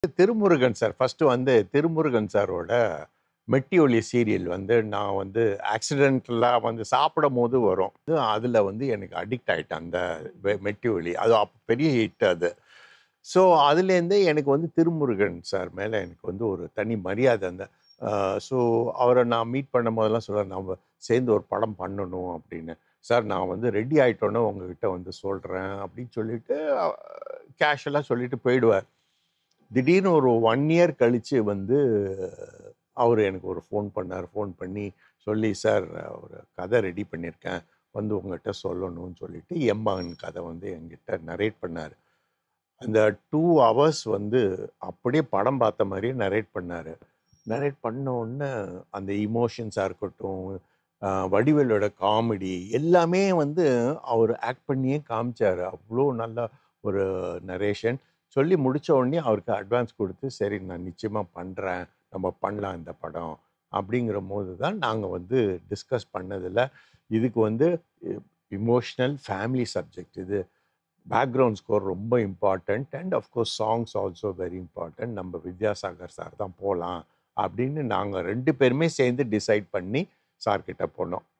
Thirumurugan sir first வந்து திருமுருகன் சாரோட Metti Oli serial வந்து நான் வந்து ஆக்சிடென்டலாக வந்து சாப்பிடும் போது வரும். அதில் வந்து எனக்கு அடிக்ட் ஆயிட்டேன் அந்த மெட்டி ஒலி. அது பெரிய ஹிட் அது. ஸோ அதுலேருந்தே எனக்கு வந்து திருமுருகன் சார் மேலே எனக்கு வந்து ஒரு தனி மரியாதை. அந்த ஸோ அவரை நான் மீட் பண்ணும் போதெல்லாம் சொல்லுவேன், நம்ம சேர்ந்து ஒரு படம் பண்ணணும் அப்படின்னு. சார் நான் வந்து ரெடி ஆகிட்டோன்னே உங்ககிட்ட வந்து சொல்கிறேன் அப்படின்னு சொல்லிட்டு கேஷுவலாக சொல்லிட்டு போயிடுவார். திடீர்னு ஒரு 1 இயர் கழிச்சு வந்து அவர் எனக்கு ஒரு ஃபோன் பண்ணார். ஃபோன் பண்ணி சொல்லி, "சார் ஒரு கதை ரெடி பண்ணியிருக்கேன். வந்து உங்ககிட்ட சொல்லணும்னு" சொல்லிட்டு எம்மகன் கதை வந்து என்கிட்ட நரேட் பண்ணார். அந்த 2 ஹவர்ஸ் வந்து அப்படியே படம் பார்த்த மாதிரியே நரேட் பண்ணார். நரேட் பண்ண உடனே அந்த இமோஷன்ஸாக இருக்கட்டும், வடிவேலோட காமெடி எல்லாமே வந்து அவர் ஆக்ட் பண்ணியே காமிச்சார். அவ்வளோ நல்ல ஒரு நரேஷன். சொல்லி முடிச்ச உடனே அவருக்கு அட்வான்ஸ் கொடுத்து, சரி நான் நிச்சயமாக பண்ணுறேன், நம்ம பண்ணலாம் இந்த படம் அப்படிங்கிற போது தான் நாங்கள் வந்து டிஸ்கஸ் பண்ணதில் இதுக்கு வந்து இமோஷ்னல் ஃபேமிலி சப்ஜெக்ட் இது. பேக்ரவுண்ட் ஸ்கோர் ரொம்ப important and of course songs also very important. நம்ம வித்யாசாகர் சார் தான் போகலாம் அப்படின்னு நாங்கள் 2 பேருமே சேர்ந்து டிசைட் பண்ணி சார்கிட்ட போனோம்.